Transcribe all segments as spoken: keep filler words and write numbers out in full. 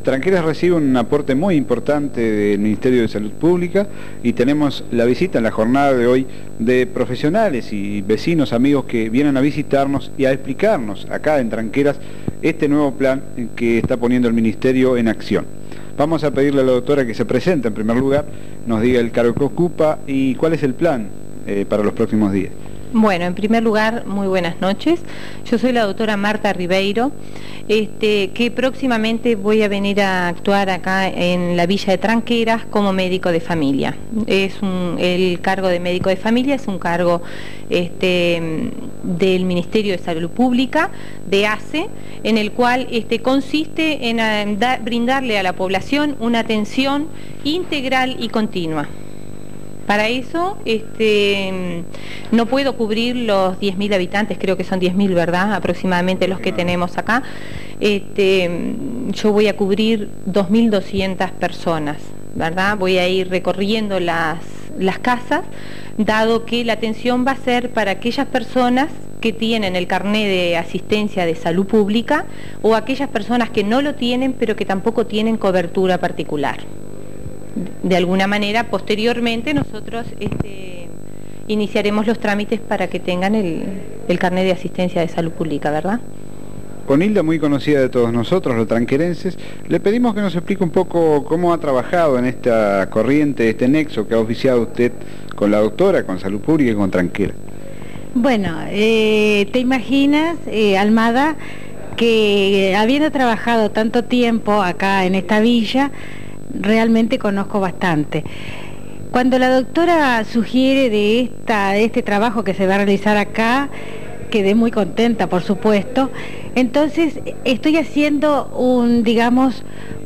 Tranqueras recibe un aporte muy importante del Ministerio de Salud Pública y tenemos la visita en la jornada de hoy de profesionales y vecinos, amigos que vienen a visitarnos y a explicarnos acá en Tranqueras este nuevo plan que está poniendo el Ministerio en acción. Vamos a pedirle a la doctora que se presente en primer lugar, nos diga el cargo que ocupa y cuál es el plan eh, para los próximos días. Bueno, en primer lugar, muy buenas noches. Yo soy la doctora Marta Ribeiro, este, que próximamente voy a venir a actuar acá en la Villa de Tranqueras como médico de familia. Es un, el cargo de médico de familia es un cargo este, del Ministerio de Salud Pública, de A C E, en el cual este, consiste en a, da, brindarle a la población una atención integral y continua. Para eso este, no puedo cubrir los diez mil habitantes, creo que son diez mil, ¿verdad? Aproximadamente los que tenemos acá. Este, yo voy a cubrir dos mil doscientas personas, ¿verdad? Voy a ir recorriendo las, las casas, dado que la atención va a ser para aquellas personas que tienen el carné de asistencia de salud pública o aquellas personas que no lo tienen, pero que tampoco tienen cobertura particular. De alguna manera, posteriormente, nosotros este, iniciaremos los trámites para que tengan el, el carnet de asistencia de salud pública, ¿verdad? Conilda, muy conocida de todos nosotros, los tranquerenses, le pedimos que nos explique un poco cómo ha trabajado en esta corriente, este nexo que ha oficiado usted con la doctora, con Salud Pública y con Tranquera. Bueno, eh, te imaginas, eh, Almada, que habiendo trabajado tanto tiempo acá en esta villa, realmente conozco bastante. Cuando la doctora sugiere de, esta, de este trabajo que se va a realizar acá, quedé muy contenta, por supuesto. Entonces estoy haciendo un, digamos,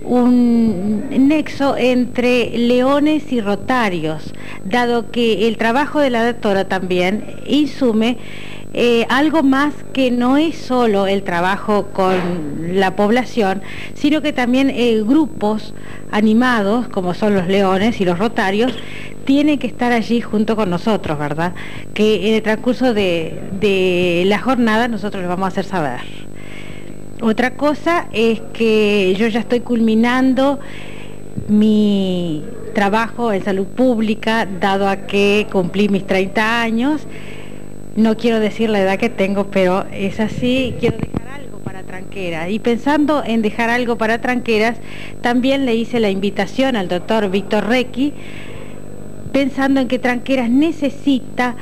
un nexo entre leones y rotarios, dado que el trabajo de la doctora también insume Eh, algo más que no es solo el trabajo con la población, sino que también eh, grupos animados, como son los leones y los rotarios, tienen que estar allí junto con nosotros, ¿verdad? Que en el transcurso de, de la jornada nosotros les vamos a hacer saber. Otra cosa es que yo ya estoy culminando mi trabajo en salud pública, dado a que cumplí mis treinta años. No quiero decir la edad que tengo, pero es así, quiero dejar algo para Tranqueras. Y pensando en dejar algo para Tranqueras, también le hice la invitación al doctor Víctor Requi, pensando en que Tranqueras necesita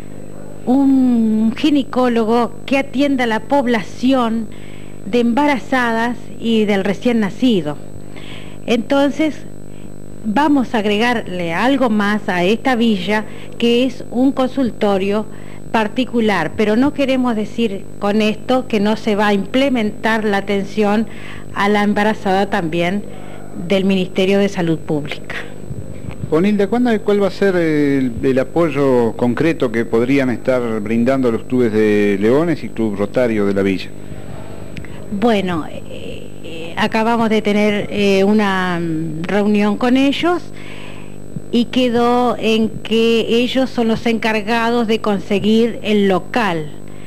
un ginecólogo que atienda a la población de embarazadas y del recién nacido. Entonces, vamos a agregarle algo más a esta villa, que es un consultorio particular, pero no queremos decir con esto que no se va a implementar la atención a la embarazada también del Ministerio de Salud Pública. Conilda, ¿cuándo, ¿cuál va a ser el, el apoyo concreto que podrían estar brindando los clubes de Leones y Club Rotario de la Villa? Bueno, eh, eh, acabamos de tener eh, una reunión con ellos y quedó en que ellos son los encargados de conseguir el local,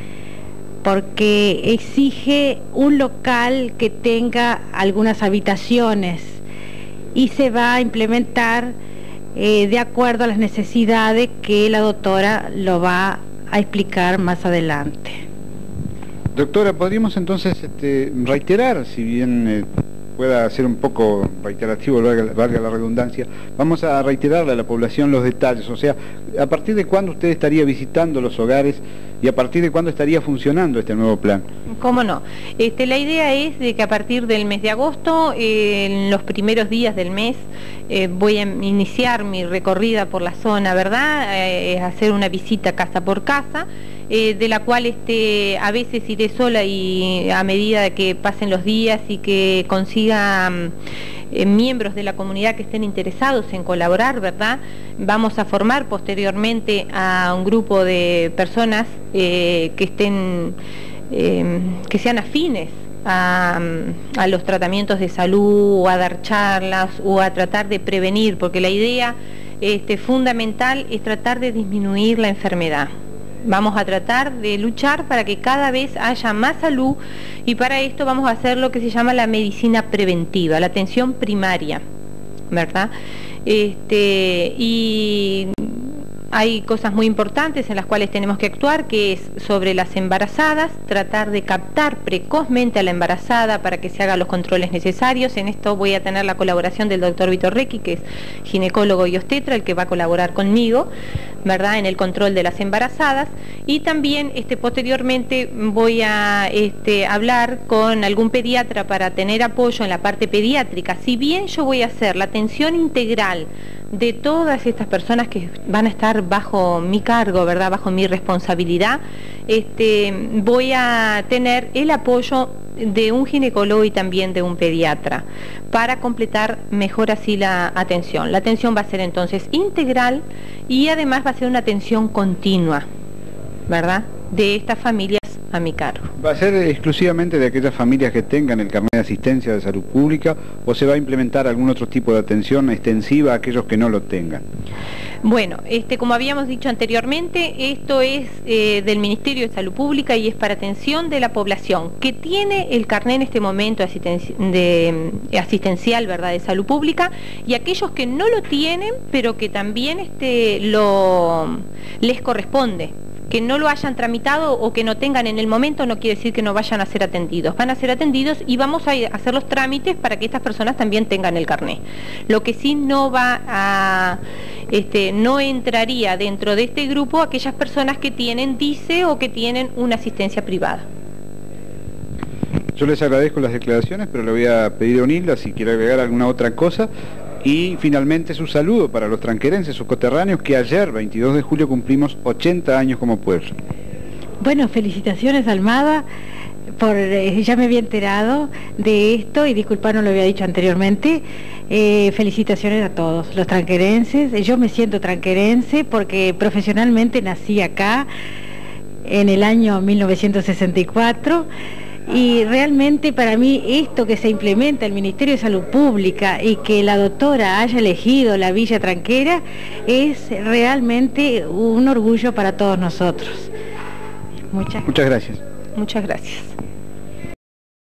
porque exige un local que tenga algunas habitaciones y se va a implementar eh, de acuerdo a las necesidades que la doctora lo va a explicar más adelante. Doctora, ¿podríamos entonces este, reiterar, si bien eh, pueda ser un poco reiterativo, valga, valga la redundancia, vamos a reiterarle a la población los detalles, o sea, a partir de cuándo usted estaría visitando los hogares y a partir de cuándo estaría funcionando este nuevo plan? ¿Cómo no? Este, la idea es de que a partir del mes de agosto, eh, en los primeros días del mes, eh, voy a iniciar mi recorrida por la zona, ¿verdad? Eh, hacer una visita casa por casa, Eh, de la cual este, a veces iré sola y a medida que pasen los días y que consiga eh, miembros de la comunidad que estén interesados en colaborar, ¿verdad? Vamos a formar posteriormente a un grupo de personas eh, que estén, eh, que sean afines a, a los tratamientos de salud, o a dar charlas, o a tratar de prevenir, porque la idea este, fundamental es tratar de disminuir la enfermedad. vamos a tratar de luchar para que cada vez haya más salud, y para esto vamos a hacer lo que se llama la medicina preventiva, la atención primaria, ¿verdad? Este, y hay cosas muy importantes en las cuales tenemos que actuar, que es sobre las embarazadas, tratar de captar precozmente a la embarazada para que se hagan los controles necesarios. En esto voy a tener la colaboración del doctor Víctor Requi, que es ginecólogo y obstetra, el que va a colaborar conmigo, ¿verdad?, en el control de las embarazadas. Y también este, posteriormente voy a este, hablar con algún pediatra para tener apoyo en la parte pediátrica. Si bien yo voy a hacer la atención integral de todas estas personas que van a estar bajo mi cargo, ¿verdad?, bajo mi responsabilidad, este, voy a tener el apoyo de un ginecólogo y también de un pediatra para completar mejor así la atención. La atención va a ser entonces integral y además va a ser una atención continua, ¿verdad?, de estas familias a mi cargo. ¿Va a ser exclusivamente de aquellas familias que tengan el carnet de asistencia de salud pública o se va a implementar algún otro tipo de atención extensiva a aquellos que no lo tengan? Bueno, este, como habíamos dicho anteriormente, esto es eh, del Ministerio de Salud Pública y es para atención de la población que tiene el carnet en este momento asistenci de, eh, asistencial, ¿verdad?, de salud pública, y aquellos que no lo tienen, pero que también este, lo, les corresponde. Que no lo hayan tramitado o que no tengan en el momento no quiere decir que no vayan a ser atendidos. Van a ser atendidos y vamos a hacer los trámites para que estas personas también tengan el carnet. Lo que sí no va a, este, no entraría dentro de este grupo aquellas personas que tienen D I C E o que tienen una asistencia privada. Yo les agradezco las declaraciones, pero le voy a pedir a Onilda si quiere agregar alguna otra cosa. Y finalmente su saludo para los tranquerenses, sus coterráneos, que ayer, veintidós de julio, cumplimos ochenta años como pueblo. Bueno, felicitaciones, Almada, por, eh, ya me había enterado de esto y disculpa, no lo había dicho anteriormente. Eh, felicitaciones a todos los tranquerenses. Yo me siento tranquerense porque profesionalmente nací acá en el año mil novecientos sesenta y cuatro. Y realmente para mí esto que se implementa el Ministerio de Salud Pública y que la doctora haya elegido la Villa Tranquera es realmente un orgullo para todos nosotros. Muchas, Muchas gracias. Muchas gracias.